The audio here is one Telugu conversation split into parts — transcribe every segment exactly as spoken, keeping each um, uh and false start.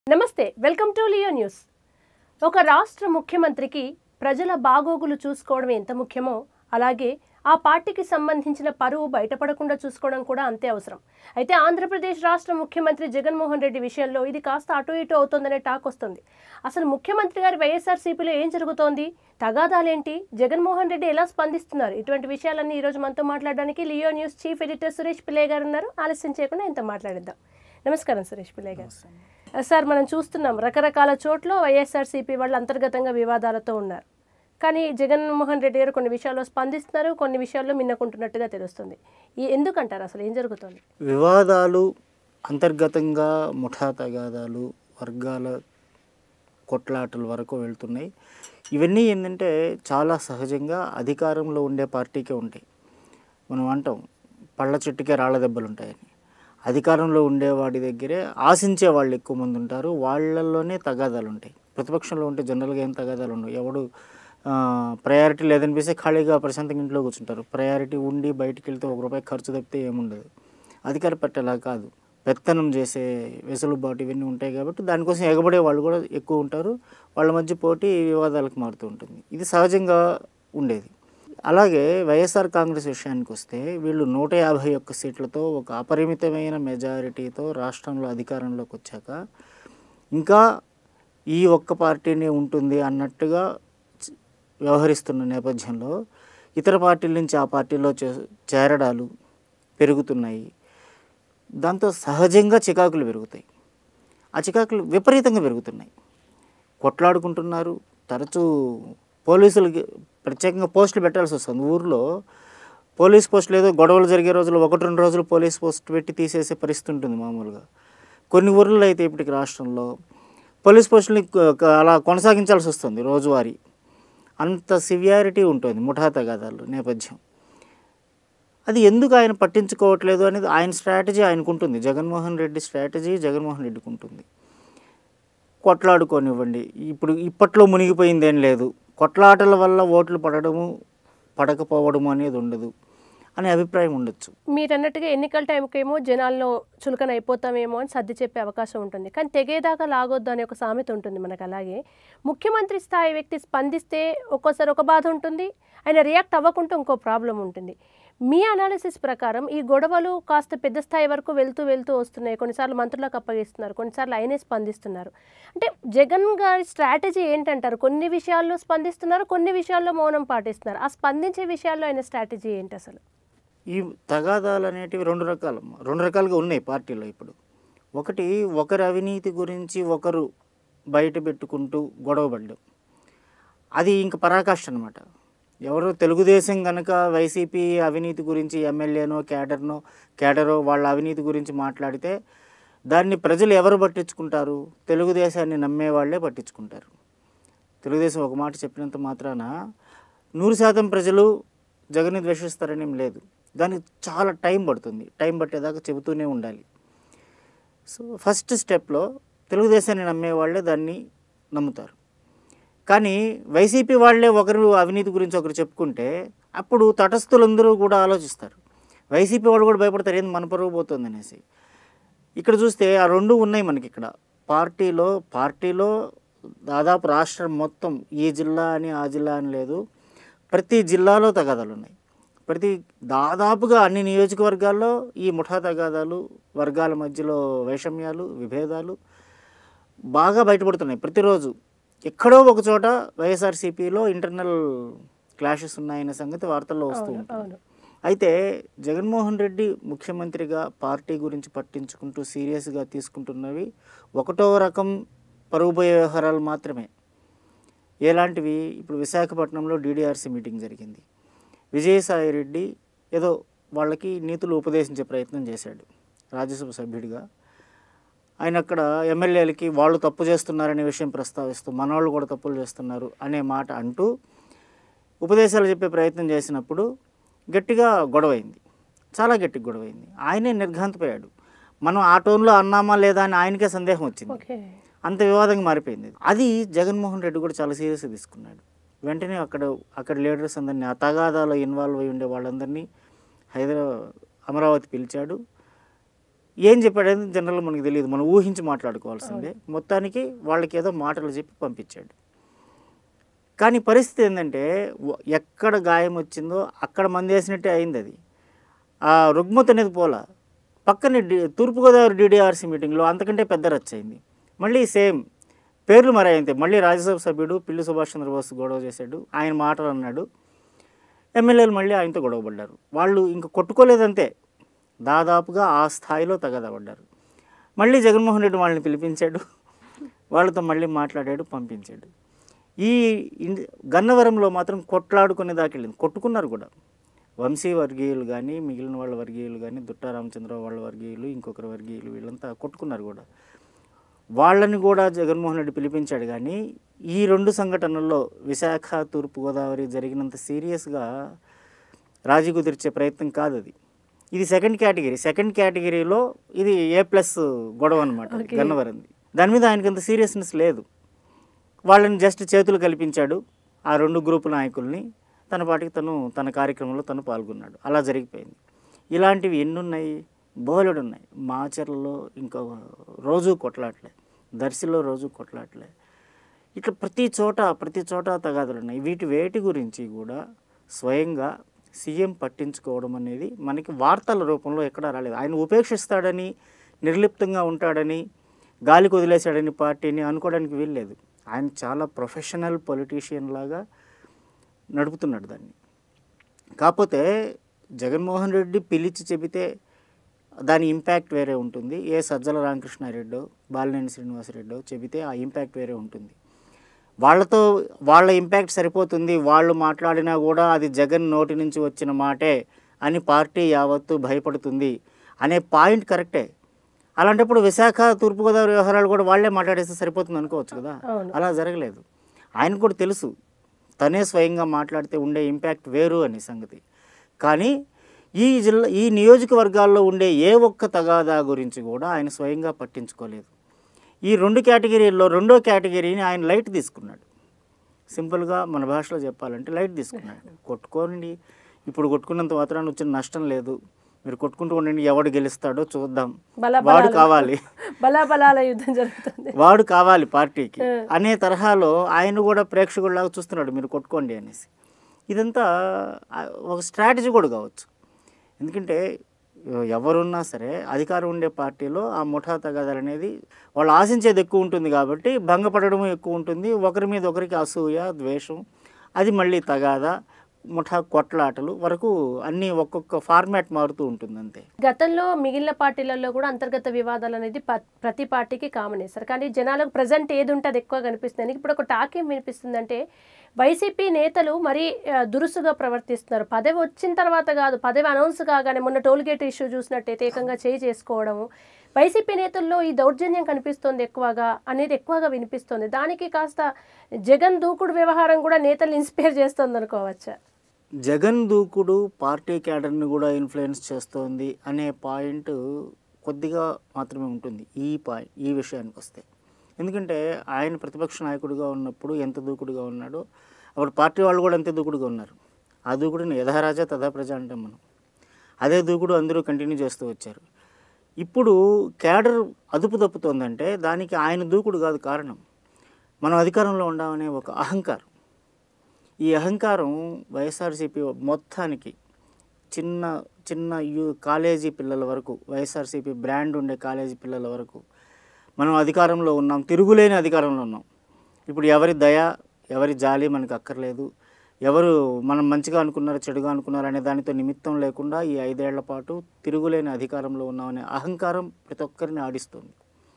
నమస్తే వెల్కమ్ టు లియో న్యూస్. ఒక రాష్ట్ర ముఖ్యమంత్రికి ప్రజల బాగోగులు చూసుకోవడం ఎంత ముఖ్యమో అలాగే ఆ పార్టీకి సంబంధించిన పరువు బయటపడకుండా చూసుకోవడం కూడా అంతే అవసరం. అయితే ఆంధ్రప్రదేశ్ రాష్ట్ర ముఖ్యమంత్రి జగన్మోహన్ రెడ్డి విషయంలో ఇది కాస్త అటు ఇటు అవుతోందనే టాక్ వస్తుంది. అసలు ముఖ్యమంత్రి గారి వైఎస్ఆర్సీపీలో ఏం జరుగుతోంది, తగాదాలేంటి, జగన్మోహన్ రెడ్డి ఎలా స్పందిస్తున్నారు, ఇటువంటి విషయాలన్నీ ఈరోజు మనతో మాట్లాడడానికి Leo news chief editor Suresh Pillayya garu ఉన్నారు. ఆలస్యం చేయకుండా ఇంత మాట్లాడిద్దాం. నమస్కారం సురేష్ పిల్లయ్య గారు. సార్, మనం చూస్తున్నాం రకరకాల చోట్ల వైఎస్ఆర్సీపీ వాళ్ళు అంతర్గతంగా వివాదాలతో ఉన్నారు. కానీ జగన్మోహన్ రెడ్డి గారు కొన్ని విషయాల్లో స్పందిస్తున్నారు, కొన్ని విషయాల్లో మిన్నకుంటున్నట్టుగా తెలుస్తుంది. ఈ ఎందుకంటారు, అసలు ఏం జరుగుతుంది? వివాదాలు అంతర్గతంగా ముఠా తగాదాలు వర్గాల కొట్లాటల వరకు వెళ్తున్నాయి. ఇవన్నీ ఏంటంటే చాలా సహజంగా అధికారంలో ఉండే పార్టీకే ఉంటాయి. మనం అంటాం పళ్ళ చెట్టుకే రాళ్ళ దెబ్బలు ఉంటాయని. అధికారంలో ఉండేవాడి దగ్గరే ఆశించే వాళ్ళు ఎక్కువ మంది ఉంటారు, వాళ్ళల్లోనే తగాదాలు ఉంటాయి. ప్రతిపక్షంలో ఉంటే జనరల్గా ఏం తగాదాలు ఉండవు. ఎవడు ప్రయారిటీ లేదనిపిస్తే ఖాళీగా ప్రశాంతంగా ఇంట్లో కూర్చుంటారు. ప్రయారిటీ ఉండి బయటికి వెళ్తే ఒక రూపాయి ఖర్చు తప్పితే ఏముండదు. అధికార పట్టేలా కాదు, పెత్తనం చేసే వెసులుబాటు ఇవన్నీ ఉంటాయి కాబట్టి దానికోసం ఎగబడే వాళ్ళు కూడా ఎక్కువ ఉంటారు. వాళ్ళ మధ్య పోటీ వివాదాలకు మారుతూ ఉంటుంది. ఇది సహజంగా ఉండేది. అలాగే వైఎస్ఆర్ కాంగ్రెస్ విషయానికి వస్తే వీళ్ళు నూట యాభై ఒక్క సీట్లతో ఒక అపరిమితమైన మెజారిటీతో రాష్ట్రంలో అధికారంలోకి వచ్చాక ఇంకా ఈ ఒక్క పార్టీనే ఉంటుంది అన్నట్టుగా వ్యవహరిస్తున్న నేపథ్యంలో ఇతర పార్టీల నుంచి ఆ పార్టీలో చేరడాలు పెరుగుతున్నాయి. దాంతో సహజంగా చికాకులు పెరుగుతాయి. ఆ చికాకులు విపరీతంగా పెరుగుతున్నాయి. కొట్లాడుకుంటున్నారు. తరచూ పోలీసులకి ప్రత్యేకంగా పోస్టులు పెట్టాల్సి వస్తుంది. ఊర్లో పోలీస్ పోస్టులు ఏదో గొడవలు జరిగే రోజులు ఒకటి రెండు రోజులు పోలీస్ పోస్ట్ పెట్టి తీసేసే పరిస్థితి ఉంటుంది మామూలుగా. కొన్ని ఊర్లలో అయితే ఇప్పటికి రాష్ట్రంలో పోలీస్ పోస్టులని అలా కొనసాగించాల్సి వస్తుంది రోజువారీ. అంత సివియారిటీ ఉంటుంది ముఠా తగాదాలు నేపథ్యం. అది ఎందుకు ఆయన పట్టించుకోవట్లేదు అనేది ఆయన స్ట్రాటజీ ఆయనకు ఉంటుంది. జగన్మోహన్ రెడ్డి స్ట్రాటజీ జగన్మోహన్ రెడ్డికి ఉంటుంది. కొట్లాడుకోనివ్వండి, ఇప్పుడు ఇప్పట్లో మునిగిపోయిందేం లేదు, కొట్లాటల వల్ల ఓట్లు పడడము పడకపోవడము అనేది ఉండదు అనే అభిప్రాయం ఉండొచ్చు. మీరు అన్నట్టుగా ఎన్నికల టైంకేమో జనాల్లో చులకన అయిపోతామేమో అని సర్ది చెప్పే అవకాశం ఉంటుంది. కానీ తెగేదాకా లాగొద్దు అనే ఒక సామెత ఉంటుంది మనకు. అలాగే ముఖ్యమంత్రి స్థాయి వ్యక్తి స్పందిస్తే ఒక్కోసారి ఒక బాధ ఉంటుంది, ఆయన రియాక్ట్ అవ్వకుంటే ఇంకో ప్రాబ్లం ఉంటుంది. మీ అనాలిసిస్ ప్రకారం ఈ గొడవలు కాస్త పెద్ద స్థాయి వరకు వెళ్తూ వెళ్తూ వస్తున్నాయి. కొన్నిసార్లు మంత్రులకు అప్పగిస్తున్నారు, కొన్నిసార్లు ఆయనే స్పందిస్తున్నారు. అంటే జగన్ గారి స్ట్రాటజీ ఏంటంటారు? కొన్ని విషయాల్లో స్పందిస్తున్నారు, కొన్ని విషయాల్లో మౌనం పాటిస్తున్నారు. ఆ స్పందించే విషయాల్లో ఆయన స్ట్రాటజీ ఏంటి అసలు? ఈ తగాదాలు అనేటివి రెండు రకాలు రెండు రకాలుగా ఉన్నాయి పార్టీలో ఇప్పుడు. ఒకటి, ఒకరి అవినీతి గురించి ఒకరు బయట పెట్టుకుంటూ గొడవపడ్డం, అది ఇంక పరాకాష్ఠ అనమాట. ఎవరు తెలుగుదేశం కనుక వైసీపీ అవినీతి గురించి ఎమ్మెల్యేనో క్యాడర్నో క్యాడరో వాళ్ళ అవినీతి గురించి మాట్లాడితే దాన్ని ప్రజలు ఎవరు పట్టించుకుంటారు? తెలుగుదేశాన్ని నమ్మేవాళ్లే పట్టించుకుంటారు. తెలుగుదేశం ఒక మాట చెప్పినంత మాత్రాన నూరు శాతం ప్రజలు జగన్ని ద్వేషిస్తారని ఏం లేదు. దానికి చాలా టైం పడుతుంది. టైం పట్టేదాకా చెబుతూనే ఉండాలి. సో ఫస్ట్ స్టెప్లో తెలుగుదేశాన్ని నమ్మేవాళ్లే దాన్ని నమ్ముతారు. కానీ వైసీపీ వాళ్ళే ఒకరు అవినీతి గురించి ఒకరు చెప్పుకుంటే అప్పుడు తటస్థులందరూ కూడా ఆలోచిస్తారు. వైసీపీ వాళ్ళు కూడా భయపడతారు, ఏంది మన పరువు పోతుంది అనేసి. ఇక్కడ చూస్తే ఆ రెండు ఉన్నాయి మనకి. ఇక్కడ పార్టీలో పార్టీలో దాదాపు రాష్ట్రం మొత్తం ఈ జిల్లా అని ఆ జిల్లా అని లేదు, ప్రతి జిల్లాలో తగాదాలు ఉన్నాయి. ప్రతి దాదాపుగా అన్ని నియోజకవర్గాల్లో ఈ ముఠా తగాదాలు, వర్గాల మధ్యలో వైషమ్యాలు, విభేదాలు బాగా బయటపడుతున్నాయి. ప్రతిరోజు ఎక్కడో ఒక చోట వైఎస్ఆర్సీపీలో ఇంటర్నల్ క్లాషెస్ ఉన్నాయనే సంగతి వార్తల్లో వస్తూ ఉంటుంది. అయితే జగన్మోహన్ రెడ్డి ముఖ్యమంత్రిగా పార్టీ గురించి పట్టించుకుంటూ సీరియస్గా తీసుకుంటున్నవి ఒకటో రకం పరుగుపోయే వ్యవహారాలు మాత్రమే. ఎలాంటివి? ఇప్పుడు విశాఖపట్నంలో డీడీఆర్సీ మీటింగ్ జరిగింది. విజయసాయి రెడ్డి ఏదో వాళ్ళకి నీతులు ఉపదేశించే ప్రయత్నం చేశాడు రాజ్యసభ సభ్యుడిగా. ఆయన అక్కడ ఎమ్మెల్యేలకి వాళ్ళు తప్పు చేస్తున్నారనే విషయం ప్రస్తావిస్తూ మనవాళ్ళు కూడా తప్పులు చేస్తున్నారు అనే మాట అంటూ ఉపదేశాలు చెప్పే ప్రయత్నం చేసినప్పుడు గట్టిగా గొడవైంది, చాలా గట్టిగా గొడవైంది. ఆయనే నిర్ఘాంతపోయాడు. మనం ఆ టోన్లో అన్నామా లేదా అని ఆయనకే సందేహం వచ్చింది. అంత వివాదంగా మారిపోయింది. అది జగన్మోహన్ రెడ్డి కూడా చాలా సీరియస్గా తీసుకున్నాడు. వెంటనే అక్కడ అక్కడ లీడర్స్ అందరినీ, ఆ తగాదాలో ఇన్వాల్వ్ అయి ఉండే వాళ్ళందరినీ హైదరాబాద్ అమరావతి పిలిచాడు. ఏం చెప్పాడని జనరల్గా మనకు తెలియదు, మనం ఊహించి మాట్లాడుకోవాల్సిందే. మొత్తానికి వాళ్ళకి ఏదో మాటలు చెప్పి పంపించాడు. కానీ పరిస్థితి ఏంటంటే ఎక్కడ గాయం వచ్చిందో అక్కడ మందేసినట్టే అయింది. అది ఆ రుగ్మత అనేది పోలా. పక్కనే డి తూర్పుగోదావరి డీడీఆర్సీ మీటింగ్లో అంతకంటే పెద్ద రచ్చ అయింది. మళ్ళీ సేమ్ పేర్లు మరైతే మళ్ళీ రాజ్యసభ సభ్యుడు పిల్లి సుభాష్ చంద్రబోస్ గొడవ చేశాడు, ఆయన మాటలు అన్నాడు. ఎమ్మెల్యేలు మళ్ళీ ఆయనతో గొడవపడ్డారు. వాళ్ళు ఇంక కొట్టుకోలేదంతే, దాదాపుగా ఆ స్థాయిలో తగదపడ్డారు. మళ్ళీ జగన్మోహన్ రెడ్డి వాళ్ళని పిలిపించాడు, వాళ్ళతో మళ్ళీ మాట్లాడాడు, పంపించాడు. ఈ గన్నవరంలో మాత్రం కొట్లాడుకునే దాకా వెళ్ళింది. కొట్టుకున్నారు కూడా. వంశీ వర్గీయులు కానీ మిగిలిన వాళ్ళ వర్గీయులు కానీ దుట్టా రామచంద్రరావు వాళ్ళ వర్గీయులు ఇంకొకరి వర్గీయులు వీళ్ళంతా కొట్టుకున్నారు కూడా. వాళ్ళని కూడా జగన్మోహన్ రెడ్డి పిలిపించాడు. కానీ ఈ రెండు సంఘటనల్లో విశాఖ తూర్పుగోదావరి జరిగినంత సీరియస్గా రాజీ కుదిర్చే ప్రయత్నం కాదు అది. ఇది సెకండ్ కేటగిరీ. సెకండ్ కేటగిరీలో ఇది ఏ ప్లస్ గొడవ అనమాట గన్నవరంది. దాని మీద ఆయనకి అంత సీరియస్నెస్ లేదు. వాళ్ళని జస్ట్ చేతులు కల్పించాడు ఆ రెండు గ్రూపు నాయకుల్ని, తన పాటికి తను తన కార్యక్రమంలో తను పాల్గొన్నాడు. అలా జరిగిపోయింది. ఇలాంటివి ఎన్నున్నాయి, బోలెడు ఉన్నాయి. మాచర్లలో ఇంకా రోజు కొట్లాట్లే, దర్శిలో రోజు కొట్లాట్లే, ఇట్లా ప్రతి చోట ప్రతి చోట తగాదులు ఉన్నాయి. వీటి వేటి గురించి కూడా స్వయంగా సీఎం పట్టించుకోవడం అనేది మనకి వార్తల రూపంలో ఎక్కడా రాలేదు. ఆయన ఉపేక్షిస్తాడని, నిర్లిప్తంగా ఉంటాడని, గాలికి వదిలేశాడని పార్టీని అనుకోవడానికి వీల్లేదు. ఆయన చాలా ప్రొఫెషనల్ పొలిటీషియన్ లాగా నడుపుతున్నాడు దాన్ని. కాకపోతే జగన్మోహన్ రెడ్డి పిలిచి చెబితే దాని ఇంపాక్ట్ వేరే ఉంటుంది. ఏ సజ్జల రామకృష్ణారెడ్డో బాలినేని శ్రీనివాసరెడ్డో చెబితే ఆ ఇంపాక్ట్ వేరే ఉంటుంది. వాళ్ళతో వాళ్ళ ఇంపాక్ట్ సరిపోతుంది, వాళ్ళు మాట్లాడినా కూడా అది జగన్ నోటి నుంచి వచ్చిన మాటే అని పార్టీ యావత్తు భయపడుతుంది అనే పాయింట్ కరెక్టే. అలాంటప్పుడు విశాఖ తూర్పుగోదావరి వ్యవహారాలు కూడా వాళ్ళే మాట్లాడేస్తే సరిపోతుంది అనుకోవచ్చు కదా. అలా జరగలేదు. ఆయన కూడా తెలుసు తనే స్వయంగా మాట్లాడితే ఉండే ఇంపాక్ట్ వేరు అనే సంగతి. కానీ ఈ జిల్లా ఈ నియోజకవర్గాల్లో ఉండే ఏ ఒక్క తగాదా గురించి కూడా ఆయన స్వయంగా పట్టించుకోలేదు. ఈ రెండు కేటగిరీల్లో రెండో కేటగిరీని ఆయన లైట్ తీసుకున్నాడు. సింపుల్గా మన భాషలో చెప్పాలంటే లైట్ తీసుకున్నాడు. కొట్టుకోండి, ఇప్పుడు కొట్టుకున్నంత మాత్రాన్ని వచ్చిన నష్టం లేదు, మీరు కొట్టుకుంటూ ఉండండి, ఎవడు గెలుస్తాడో చూద్దాం, వాడు కావాలి, బలాబలాల యుద్ధం జరుగుతుంది, వాడు కావాలి పార్టీకి అనే తరహాలో ఆయన కూడా ప్రేక్షకుల్లాగా చూస్తున్నాడు, మీరు కొట్టుకోండి అనేసి. ఇదంతా ఒక స్ట్రాటజీ కూడా కావచ్చు. ఎందుకంటే ఎవరున్నా సరే అధికారం ఉండే పార్టీలో ఆ ముఠా తగాదాలు అనేది వాళ్ళు ఆశించేది ఎక్కువ ఉంటుంది కాబట్టి భంగపడడం ఎక్కువ ఉంటుంది. ఒకరి మీద ఒకరికి అసూయ, ద్వేషం, అది మళ్ళీ తగాదా, ముఠా కొట్లాటలు వరకు అన్నీ ఒక్కొక్క ఫార్మాట్ మారుతూ ఉంటుంది అంతే. గతంలో మిగిలిన పార్టీలలో కూడా అంతర్గత వివాదాలు అనేది ప్రతి పార్టీకి కామన్ సార్. కానీ జనాలకు ప్రజెంట్ ఏది ఉంటే అది ఎక్కువ కనిపిస్తుంది. ఇప్పుడు ఒక టాక్ ఏం వినిపిస్తుందంటే వైసీపీ నేతలు మరీ దురుసుగా ప్రవర్తిస్తున్నారు. పదవి వచ్చిన తర్వాత కాదు, పదవి అనౌన్స్ కాగానే మొన్న టోల్గేట్ ఇష్యూ చూసినట్టయితే ఏకంగా చేయి చేసుకోవడము, వైసీపీ నేతల్లో ఈ దౌర్జన్యం కనిపిస్తోంది ఎక్కువగా అనేది ఎక్కువగా వినిపిస్తుంది. దానికి కాస్త జగన్ దూకుడు వ్యవహారం కూడా నేతలు ఇన్స్పైర్ చేస్తుంది అనుకోవచ్చా? జగన్ దూకుడు పార్టీ క్యాడర్ని కూడా ఇన్ఫ్లుయెన్స్ చేస్తోంది అనే పాయింట్ కొద్దిగా మాత్రమే ఉంటుంది ఈ పాయింట్ ఈ విషయానికి వస్తే. ఎందుకంటే ఆయన ప్రతిపక్ష నాయకుడిగా ఉన్నప్పుడు ఎంత దూకుడుగా ఉన్నాడో అప్పుడు పార్టీ వాళ్ళు కూడా అంతే దూకుడుగా ఉన్నారు. ఆ దూకుడుని యథారాజా తథా ప్రజ అంటాం మనం. అదే దూకుడు అందరూ కంటిన్యూ చేస్తూ వచ్చారు. ఇప్పుడు క్యాడర్ అదుపు తప్పుతోందంటే దానికి ఆయన దూకుడు కాదు కారణం, మనం అధికారంలో ఉండామనే ఒక అహంకారం. ఈ అహంకారం వైఎస్ఆర్సీపీ మొత్తానికి చిన్న చిన్న యూ కాలేజీ పిల్లల వరకు, వైఎస్ఆర్సీపీ బ్రాండ్ ఉండే కాలేజీ పిల్లల వరకు మనం అధికారంలో ఉన్నాం, తిరుగులేని అధికారంలో ఉన్నాం. ఇప్పుడు ఎవరి దయ ఎవరి జాలి మనకు అక్కర్లేదు, ఎవరు మనం మంచిగా అనుకున్నారు చెడుగా అనుకున్నారు అనే దానితో నిమిత్తం లేకుండా ఈ ఐదేళ్ల పాటు తిరుగులేని అధికారంలో ఉన్నామనే అహంకారం ప్రతి ఒక్కరిని ఆడిస్తుంది.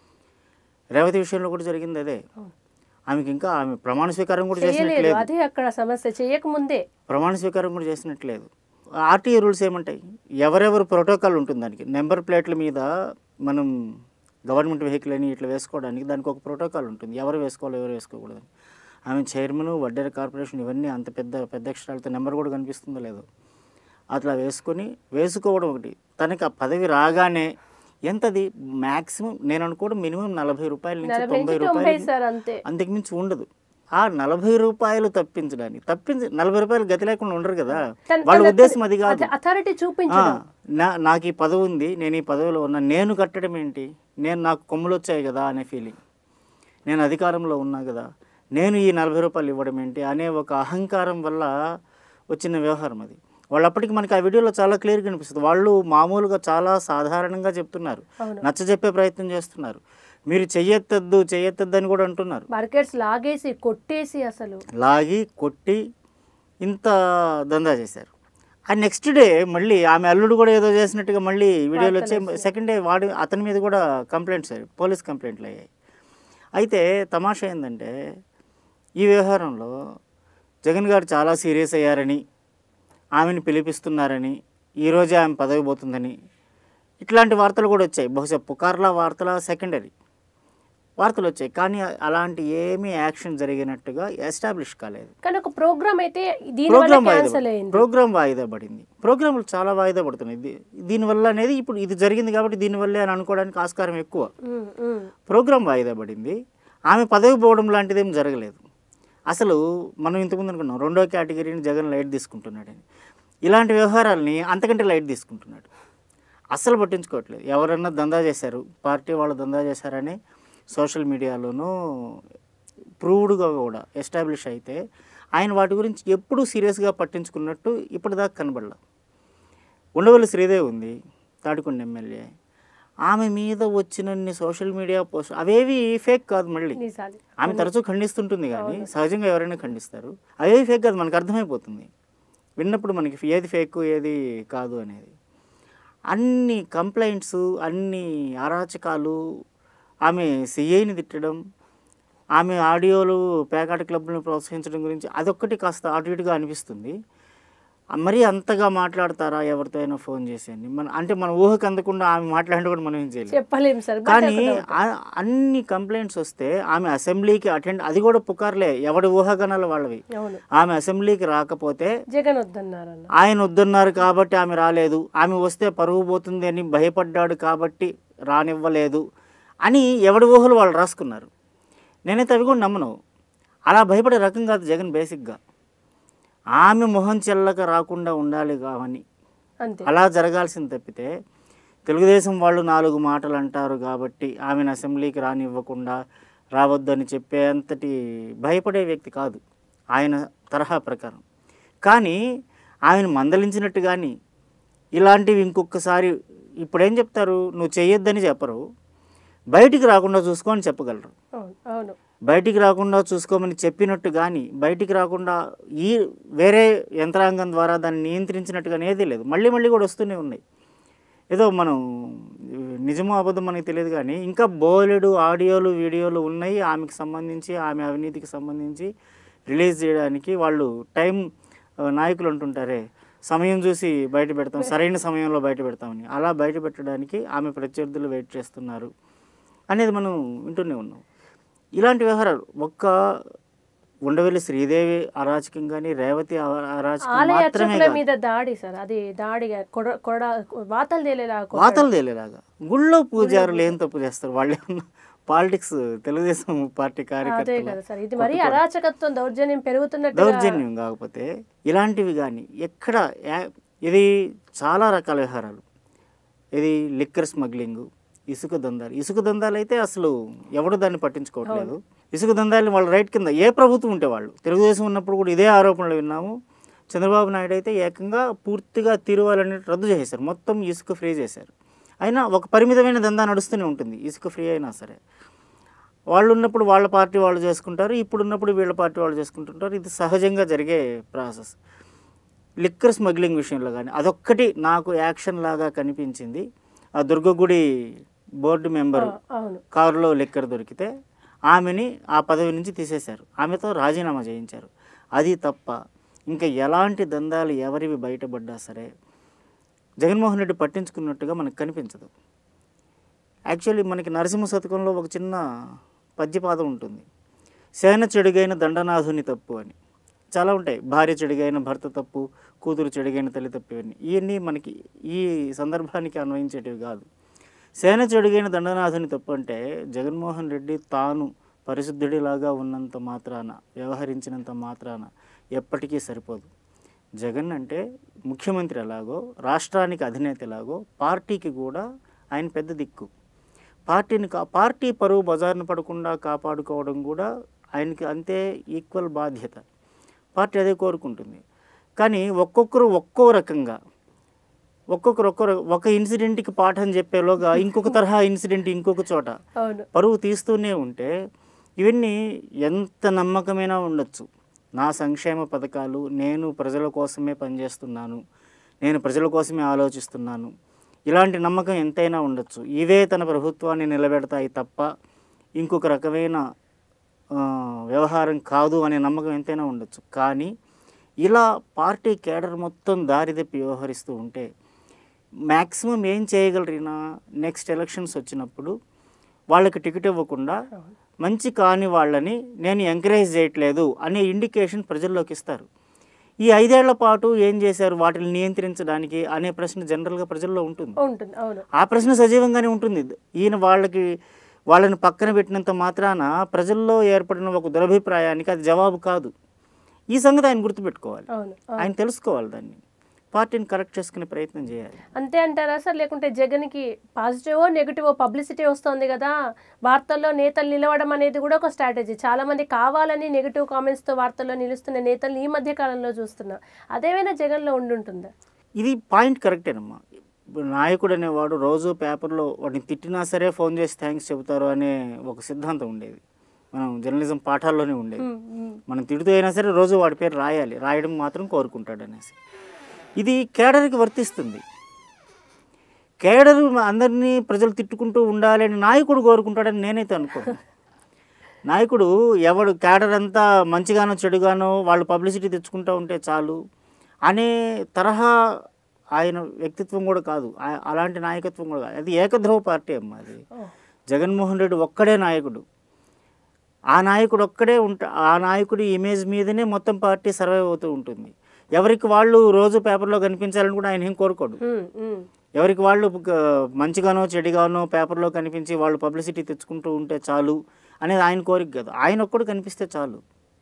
రేవతి విషయంలో కూడా జరిగింది అదే. ఆమెకి ఇంకా ఆమె ప్రమాణ స్వీకారం కూడా చేసినట్లేదు. అదే అక్కడ సమస్య, చేయకముందే ప్రమాణ స్వీకారం కూడా చేసినట్లేదు. ఆర్టీఏ రూల్స్ ఏమంటాయి, ఎవరెవరు ప్రోటోకాల్ ఉంటుంది దానికి. నెంబర్ ప్లేట్ల మీద మనం గవర్నమెంట్ వెహికల్ అని ఇట్లా వేసుకోవడానికి దానికి ఒక ప్రోటోకాల్ ఉంటుంది, ఎవరు వేసుకోవాలి ఎవరు వేసుకోకూడదని. ఆమె చైర్మన్ వడ్డేర కార్పొరేషన్ ఇవన్నీ అంత పెద్ద పెద్ద అక్షరాలతో నెంబర్ కూడా కనిపిస్తుందో లేదో అట్లా వేసుకొని వేసుకోవడం ఒకటి. తనకి ఆ పదవి రాగానే ఎంతది మ్యాక్సిమం నేను అనుకోవడం మినిమం నలభై రూపాయల నుంచి తొంభై రూపాయలు, అంతకుమించి ఉండదు. ఆ నలభై రూపాయలు తప్పించడానికి తప్పించి నలభై రూపాయలు గతి లేకుండా ఉండరు కదా, తన- వాళ్ళ తన ఉద్దేశం అది కాదు. అథారిటీ ఆ, చూపించడం. నా నాకు ఈ పదవి ఉంది, నేను ఈ పదవిలో ఉన్నా, నేను కట్టడం ఏంటి, నేను నాకు కొమ్ములు వచ్చాయి కదా అనే ఫీలింగ్, నేను అధికారంలో ఉన్నా కదా, నేను ఈ నలభై రూపాయలు ఇవ్వడం ఏంటి అనే ఒక అహంకారం వల్ల వచ్చిన వ్యవహారం అది. వాళ్ళు అప్పటికి మనకి ఆ వీడియోలో చాలా క్లియర్గా కనిపిస్తుంది. వాళ్ళు మామూలుగా చాలా సాధారణంగా చెప్తున్నారు, అవును. నచ్చజెప్పే ప్రయత్నం చేస్తున్నారు, మీరు చెయ్యొద్దద్దు చెయ్యొద్దద్దు అని కూడా అంటున్నారు. మార్కెట్స్ లాగేసి కొట్టేసి అసలు లాగి కొట్టి ఇంత దందా చేశారు. ఆ నెక్స్ట్ డే మళ్ళీ ఆమె అల్లుడు కూడా ఏదో చేసినట్టుగా మళ్ళీ వీడియోలు వచ్చే సెకండ్ డే వాడి అతని మీద కూడా కంప్లైంట్స్ అయ్యాయి, పోలీస్ కంప్లైంట్లు అయ్యాయి. అయితే తమాషా ఏంటంటే ఈ వ్యవహారంలో జగన్ గారు చాలా సీరియస్ అయ్యారని, ఆమెను పిలిపిస్తున్నారని, ఈరోజే ఆమె పదవి పోతుందని ఇట్లాంటి వార్తలు కూడా వచ్చాయి. బహుశా పుకార్ల వార్తల సెకండరీ వార్తలు వచ్చాయి, కానీ అలాంటి ఏమీ యాక్షన్ జరిగినట్టుగా ఎస్టాబ్లిష్ కాలేదు. కానీ ఒక ప్రోగ్రామ్ అయితే ప్రోగ్రామ్ వాయిదా క్యాన్సిల్ అయింది. ప్రోగ్రామ్ వాయిదా పడింది. ప్రోగ్రాములు చాలా వాయిదా పడుతున్నాయి. దీ- దీనివల్ల అనేది ఇప్పుడు ఇది జరిగింది కాబట్టి దీనివల్లే అని అనుకోవడానికి ఆస్కారం ఎక్కువ. ఉమ్, ఉమ్. ప్రోగ్రామ్ వాయిదా పడింది, ఆమె పదవి పోవడం లాంటిది ఏం జరగలేదు. అసలు మనం ఇంతకుముందు అనుకున్నాం రెండో కేటగిరీని జగన్ లైట్ తీసుకుంటున్నాడని, ఇలాంటి వ్యవహారాలని అంతకంటే లైట్ తీసుకుంటున్నాడు, అస్సలు పట్టించుకోవట్లేదు. ఎవరన్నా దందా చేశారు, పార్టీ వాళ్ళు దందా చేశారని సోషల్ మీడియాలోనూ ప్రూవ్డ్గా కూడా ఎస్టాబ్లిష్ అయితే ఆయన వాటి గురించి ఎప్పుడూ సీరియస్గా పట్టించుకున్నట్టు ఇప్పటిదాకా కనబడలా. ఉండవల్లి శ్రీదేవి ఉంది, తాడికొండ ఎమ్మెల్యే, ఆమె మీద వచ్చినన్ని సోషల్ మీడియా పోస్ట్ అవేవి ఫేక్ కాదు. మళ్ళీ నిజాలు. ఆమె తరచూ ఖండిస్తుంటుంది, కానీ సహజంగా ఎవరైనా ఖండిస్తారు. అవేవి ఫేక్ కాదు, మనకు అర్థమైపోతుంది విన్నప్పుడు మనకి ఏది ఫేక్ ఏది కాదు అనేది. అన్ని కంప్లైంట్స్, అన్ని అరాచకాలు, ఆమె సిఐని తిట్టడం, ఆమె ఆడియోలు పేకాట క్లబ్లను ప్రోత్సహించడం గురించి అదొక్కటి కాస్త అటు ఇటుగా అనిపిస్తుంది. మరీ అంతగా మాట్లాడతారా ఎవరితో అయినా ఫోన్ చేసేయండి మన అంటే మన ఊహకు అందకుండా ఆమె మాట్లాడిన కూడా మనం ఏం చేయలేము, చెప్పలేము సార్. కానీ ఆ- అన్ని కంప్లైంట్స్ వస్తే ఆమె అసెంబ్లీకి అటెండ్, అది కూడా పుకార్లే, ఎవడి ఊహాగానాలు వాళ్ళవి. అవును, ఆమె అసెంబ్లీకి రాకపోతే జగన్ వద్దన్నారన్న. ఆయన వద్దన్నారు కాబట్టి ఆమె రాలేదు, ఆమె వస్తే పరువు పోతుంది అని భయపడ్డాడు కాబట్టి రానివ్వలేదు అని ఎవడి ఊహలు వాళ్ళు రాసుకున్నారు. నేనైతే అవి కూడా నమ్మను. అలా భయపడే రకం కాదు జగన్ బేసిక్గా. ఆమె మొహం చెల్లక రాకుండా ఉండాలి కావని అంతే. అలా జరగాల్సింది తప్పితే తెలుగుదేశం వాళ్ళు నాలుగు మాటలు అంటారు కాబట్టి ఆమెను అసెంబ్లీకి రానివ్వకుండా రావద్దని చెప్పే అంతటి భయపడే వ్యక్తి కాదు ఆయన తరహా ప్రకారం. కానీ ఆమెను మందలించినట్టు కానీ ఇలాంటివి ఇంకొకసారి ఇప్పుడేం చెప్తారు, నువ్వు చేయొద్దని చెప్పరు, బయటికి రాకుండా చూసుకో అని చెప్పగలరు. అవును, అవును. బయటికి రాకుండా చూసుకోమని చెప్పినట్టు కానీ బయటికి రాకుండా ఈ వేరే యంత్రాంగం ద్వారా దాన్ని నియంత్రించినట్టుగా ఏదీ లేదు. మళ్ళీ మళ్ళీ కూడా వస్తూనే ఉన్నాయి. ఏదో మనం నిజమో అబద్ధం మనకి తెలియదు, కానీ ఇంకా బోలెడు ఆడియోలు వీడియోలు ఉన్నాయి ఆమెకు సంబంధించి, ఆమె అవినీతికి సంబంధించి రిలీజ్ చేయడానికి. వాళ్ళు టైం నాయకులు అంటుంటారే, సమయం చూసి బయట పెడతాం, సరైన సమయంలో బయట పెడతామని, అలా బయట పెట్టడానికి ఆమె ప్రత్యర్థులు వెయిట్ చేస్తున్నారు అనేది మనం వింటూనే ఉన్నాం. ఇలాంటి వ్యవహారాలు ఒక్క ఉండవల్లి శ్రీదేవి అరాచకం కానీ రేవతి అ- అరాచకం ఆలయ మాత్రమే అర్చకుల కాదు. మీద దాడి సార్, అది దాడిగా కొడ కొడ వాతలు తేలేలాగా కొట్టాడు. వాతలు తేలేలాగా గుళ్ళో పూజారులు ఏం తప్పు చేస్తారు, వాళ్ళు ఏమన్నా పాలిటిక్స్ తెలుగుదేశం పార్టీ అదే కార్యకర్తలు కదా సార్, ఇది మరీ అరాచకత్వం దౌర్జన్యం పెరుగుతున్నట్టు. దౌర్జన్యం కాకపోతే ఇలాంటివి కానీ ఎక్కడ యా- ఇది చాలా రకాల వ్యవహారాలు. ఇది లిక్కర్ స్మగ్లింగు, ఇసుక దందాలు. ఇసుక దందాలు అయితే అసలు ఎవడు దాన్ని పట్టించుకోవట్లేదు. ఇసుక దందాలని వాళ్ళ రైట్ కింద ఏ ప్రభుత్వం ఉంటే వాళ్ళు, తెలుగుదేశం ఉన్నప్పుడు కూడా ఇదే ఆరోపణలు విన్నాము. చంద్రబాబు నాయుడు అయితే ఏకంగా పూర్తిగా తిరువాలని రద్దు చేశారు, మొత్తం ఇసుక ఫ్రీ చేశారు. అయినా ఒక పరిమితమైన దందా నడుస్తూనే ఉంటుంది, ఇసుక ఫ్రీ అయినా సరే. వాళ్ళు ఉన్నప్పుడు వాళ్ళ పార్టీ వాళ్ళు చేసుకుంటారు, ఇప్పుడు ఉన్నప్పుడు వీళ్ళ పార్టీ వాళ్ళు చేసుకుంటుంటారు. ఇది సహజంగా జరిగే ప్రాసెస్. లిక్కర్ స్మగ్లింగ్ విషయంలో కానీ అదొక్కటి నాకు యాక్షన్ లాగా కనిపించింది. ఆ దుర్గగుడి బోర్డు మెంబరు అవును, కారులో లిక్కర్ దొరికితే ఆమెని ఆ పదవి నుంచి తీసేశారు, ఆమెతో రాజీనామా చేయించారు. అది తప్ప ఇంకా ఎలాంటి దందాలు ఎవరివి బయటపడ్డా సరే జగన్మోహన్ రెడ్డి పట్టించుకున్నట్టుగా మనకు కనిపించదు. యాక్చువల్లీ మనకి నరసింహ శతకంలో ఒక చిన్న పద్యపాదం ఉంటుంది, సేన చెడుగైన దండనాథుని తప్పు అని. చాలా ఉంటాయి, భార్య చెడుగైన భర్త తప్పు, కూతురు చెడుగైన తల్లి తప్పు, ఇవన్నీ ఇవన్నీ మనకి ఈ సందర్భానికి అన్వయించేటివి కాదు. సేన చెడుగైన దండనాథుని తప్పు అంటే జగన్మోహన్ రెడ్డి తాను పరిశుద్ధుడిలాగా ఉన్నంత మాత్రాన, వ్యవహరించినంత మాత్రాన ఎప్పటికీ సరిపోదు. జగన్ అంటే ముఖ్యమంత్రి ఎలాగో, రాష్ట్రానికి అధినేత ఎలాగో, పార్టీకి కూడా ఆయన పెద్ద దిక్కు. పార్టీని కా పార్టీ పరువు బజారున పడకుండా కాపాడుకోవడం కూడా ఆయనకి అంతే ఈక్వల్ బాధ్యత. పార్టీ అదే కోరుకుంటుంది. కానీ ఒక్కొక్కరు ఒక్కో రకంగా, ఒక్కొక్కరు ఒక్కరు ఒక ఇన్సిడెంట్కి పాఠం చెప్పేలోగా ఇంకొక తరహా ఇన్సిడెంట్ ఇంకొక చోట పరువు తీస్తూనే ఉంటే ఇవన్నీ ఎంత నమ్మకమైనా ఉండొచ్చు. నా సంక్షేమ పథకాలు, నేను ప్రజల కోసమే పనిచేస్తున్నాను, నేను ప్రజల కోసమే ఆలోచిస్తున్నాను, ఇలాంటి నమ్మకం ఎంతైనా ఉండొచ్చు. ఇవే తన ప్రభుత్వాన్ని నిలబెడతాయి తప్ప ఇంకొక రకమైన వ్యవహారం కాదు అనే నమ్మకం ఎంతైనా ఉండొచ్చు. కానీ ఇలా పార్టీ కేడర్ మొత్తం దారిదప్పి వ్యవహరిస్తూ ఉంటే మ్యాక్సిమం ఏం చేయగలరినా నెక్స్ట్ ఎలక్షన్స్ వచ్చినప్పుడు వాళ్ళకి టికెట్ ఇవ్వకుండా మంచి కాని వాళ్ళని నేను ఎంకరేజ్ చేయట్లేదు అనే ఇండికేషన్ ప్రజల్లోకి ఇస్తారు. ఈ ఐదేళ్ల పాటు ఏం చేశారు వాటిని నియంత్రించడానికి అనే ప్రశ్న జనరల్గా ప్రజల్లో ఉంటుంది. ఆ ప్రశ్న సజీవంగానే ఉంటుంది. ఈయన వాళ్ళకి వాళ్ళని పక్కన పెట్టినంత మాత్రాన ప్రజల్లో ఏర్పడిన ఒక దురభిప్రాయానికి అది జవాబు కాదు. ఈ సంగతి ఆయన గుర్తుపెట్టుకోవాలి, ఆయన తెలుసుకోవాలి, దాన్ని పార్టీని కరెక్ట్ చేసుకునే ప్రయత్నం చేయాలి. అంతే అంటారా సార్? లేకుంటే జగన్కి పాజిటివో నెగిటివో పబ్లిసిటీ వస్తుంది కదా, వార్తల్లో నేతలు నిలవడం అనేది కూడా ఒక స్ట్రాటజీ. చాలామంది కావాలని నెగిటివ్ కామెంట్స్తో వార్తల్లో నిలుస్తున్న నేతలు ఈ మధ్య కాలంలో చూస్తున్నాం. అదేమైనా జగన్లో ఉండుంటుందా? ఇది పాయింట్ కరెక్టేనమ్మా. నాయకుడు అనేవాడు రోజు పేపర్లో వాడిని తిట్టినా సరే ఫోన్ చేసి థ్యాంక్స్ చెబుతారు అనే ఒక సిద్ధాంతం ఉండేది. మనం జర్నలిజం పాఠాల్లోనే ఉండేది. మనం తిడుతూ అయినా సరే రోజు వాడి పేరు రాయాలి, రాయడం మాత్రం కోరుకుంటాడు అనేసి. ఇది కేడర్కి వర్తిస్తుంది. కేడర్ అందరినీ ప్రజలు తిట్టుకుంటూ ఉండాలి అని నాయకుడు కోరుకుంటాడని నేనైతే అనుకోను. నాయకుడు ఎవడు కేడర్ అంతా మంచిగానో చెడుగానో వాళ్ళు పబ్లిసిటీ తెచ్చుకుంటూ ఉంటే చాలు అనే తరహా ఆయన వ్యక్తిత్వం కూడా కాదు, అలాంటి నాయకత్వం కూడా కాదు. అది ఏకధ్రువ పార్టీ అమ్మ. అది జగన్మోహన్ రెడ్డి ఒక్కడే నాయకుడు. ఆ నాయకుడు ఒక్కడే ఉంటా ఆ నాయకుడి ఇమేజ్ మీదనే మొత్తం పార్టీ సర్వైవ్ అవుతూ ఉంటుంది. ఎవరికి వాళ్ళు రోజు పేపర్లో కనిపించాలని కూడా ఆయన ఏం కోరుకోడు. ఎవరికి వాళ్ళు మంచిగానో చెడుగానో పేపర్లో కనిపించి వాళ్ళు పబ్లిసిటీ తెచ్చుకుంటూ ఉంటే చాలు అనేది ఆయన కోరిక కాదు. ఆయన ఒక్కడు కనిపిస్తే చాలు,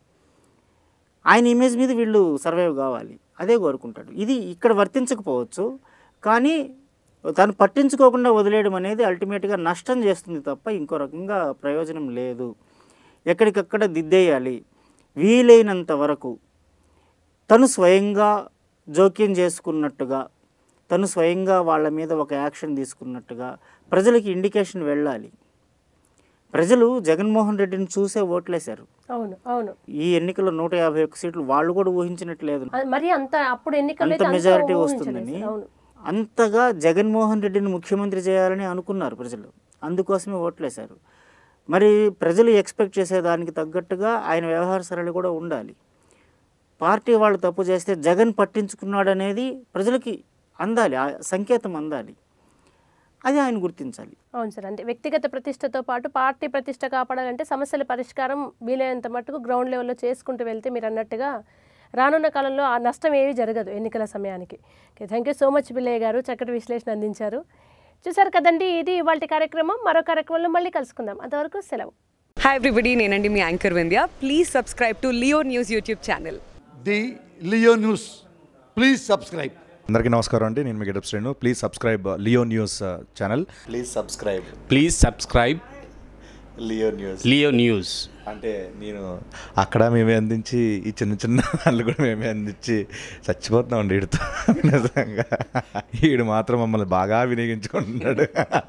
ఆయన ఇమేజ్ మీద వీళ్ళు సర్వైవ్ కావాలి, అదే కోరుకుంటాడు. ఇది ఇక్కడ వర్తించకపోవచ్చు, కానీ తను పట్టించుకోకుండా వదిలేయడం అనేది అల్టిమేట్గా నష్టం చేస్తుంది తప్ప ఇంకో రకంగా ప్రయోజనం లేదు. ఎక్కడికక్కడ దిద్దేయాలి. వీలైనంత వరకు తను స్వయంగా జోక్యం చేసుకున్నట్టుగా, తను స్వయంగా వాళ్ళ మీద ఒక యాక్షన్ తీసుకున్నట్టుగా ప్రజలకి ఇండికేషన్ వెళ్ళాలి. ప్రజలు జగన్మోహన్ రెడ్డిని చూసే ఓట్లేశారు. అవును అవును ఈ ఎన్నికల్లో నూట యాభై ఒక్క సీట్లు వాళ్ళు కూడా ఊహించినట్లేదు మరి అంత అప్పుడు ఎన్నికల్లో అంత మెజారిటీ వస్తుందని. అంతగా జగన్మోహన్ రెడ్డిని ముఖ్యమంత్రి చేయాలని అనుకున్నారు ప్రజలు, అందుకోసమే ఓట్లేశారు. మరి ప్రజలు ఎక్స్పెక్ట్ చేసేదానికి తగ్గట్టుగా ఆయన వ్యవహార సరళి కూడా ఉండాలి. పార్టీ వాళ్ళు తప్పు చేస్తే జగన్ పట్టించుకున్నాడు అనేది ప్రజలకి అందాలి, ఆ సంకేతం అందాలి, అది ఆయన గుర్తించాలి. అవును సార్. అంటే వ్యక్తిగత ప్రతిష్టతో పాటు పార్టీ ప్రతిష్ట కాపాడాలంటే సమస్యల పరిష్కారం వీలైనంత మట్టుకు గ్రౌండ్ లెవెల్లో చేసుకుంటూ వెళ్తే మీరు అన్నట్టుగా రానున్న కాలంలో ఆ నష్టం ఏమీ జరగదు ఎన్నికల సమయానికి. Okay, thank you so much Billayya garu, చక్కటి విశ్లేషణ అందించారు. చూసారు కదండి, ఇది ఇవాళ కార్యక్రమం. మరో కార్యక్రమంలో మళ్ళీ కలుసుకుందాం. అంతవరకు సెలవు. హాయ్ ఎవ్రీబడి, నేనండి మీ anchor Vindhya. Please subscribe to Leo news YouTube channel. The Leo news, please subscribe. అందరికీ నమస్కారం అండి, నేను మీ getup Srinu. Please subscribe Leo news channel. Please subscribe please subscribe Leo news. Leo news అంటే నేను అక్కడ మేమే అందించి ఈ చిన్న చిన్న వాళ్ళు కూడా మేమే అందించి చచ్చిపోతున్నామండి వీడితో. నిజంగా వీడు మాత్రం మమ్మల్ని బాగా వినియోగించుకుంటున్నాడు.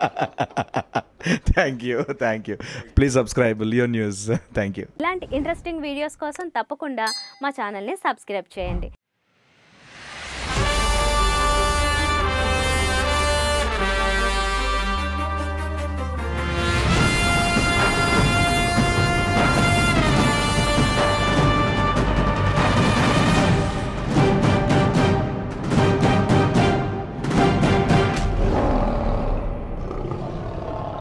Thank you thank you please subscribe Leo news. Thank you. ఇలాంటి ఇంట్రెస్టింగ్ వీడియోస్ కోసం తప్పకుండా మా ఛానల్ని సబ్స్క్రైబ్ చేయండి.